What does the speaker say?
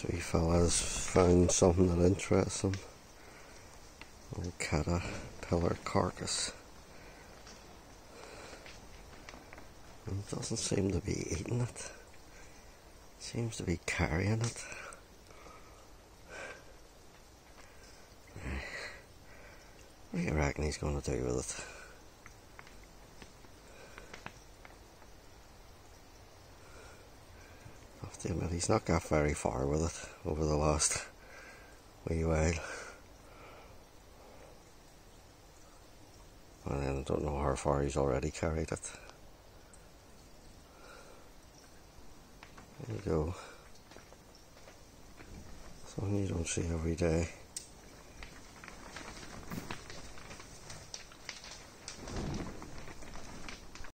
Three fellas found something that interests them. Old caterpillar carcass. And it doesn't seem to be eating it. It seems to be carrying it. What do you reckon he's going to do with it? I have to admit, he's not got very far with it over the last wee while. And then I don't know how far he's already carried it. There you go. Something you don't see every day.